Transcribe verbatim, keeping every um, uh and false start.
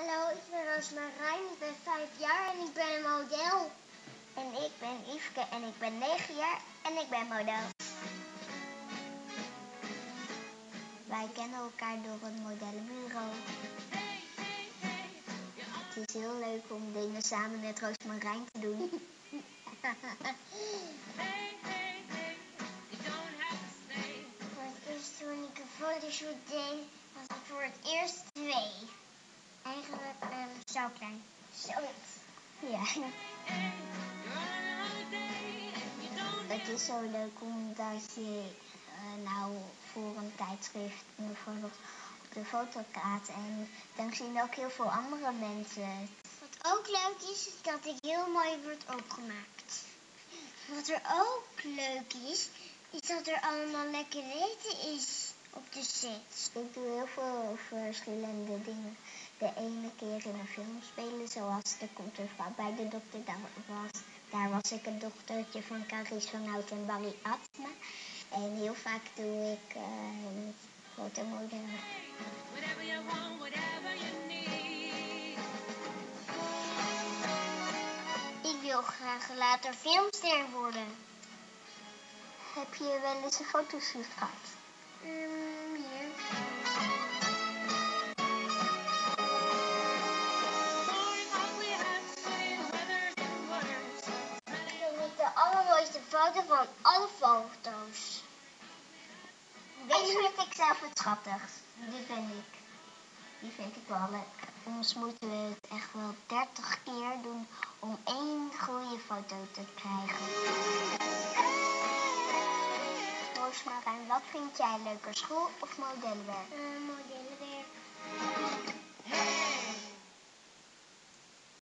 Hallo, ik ben Roosmarijn, ik ben vijf jaar en ik ben een model. En ik ben Yveske en ik ben negen jaar en ik ben model. Wij kennen elkaar door het modellenbureau. Het is heel leuk om dingen samen met Roosmarijn te doen. Voor het eerst toen ik een fotoshoot deed, was ik voor het eerst twee. Eigenlijk um, zo klein. Zoiets. Ja. Het is zo leuk omdat je uh, nou voor een tijdschrift bijvoorbeeld op de foto gaat en dan zien ook heel veel andere mensen. Wat ook leuk is, is dat ik heel mooi word opgemaakt. Wat er ook leuk is, is dat er allemaal lekker eten is op de set. Ik doe heel veel verschillende dingen. De ene keer in een film spelen, zoals de komt een vrouw bij de dokter. Daar was, daar was ik het dochtertje van Carice van Hout en Barry Atma. En heel vaak doe ik uh, fotomodellen. Ik wil graag later filmster worden. Heb je wel eens een fotoshoot gehad? Um, hier. Dit is de allermooiste foto van alle foto's. Deze vind ik zelf het schattigst. Dit ben ik. Die vind ik wel leuk. Soms moeten we het echt wel dertig keer doen om één goede foto te krijgen. Roosmarijn, wat vind jij leuker, school of modellenwerk? Uh,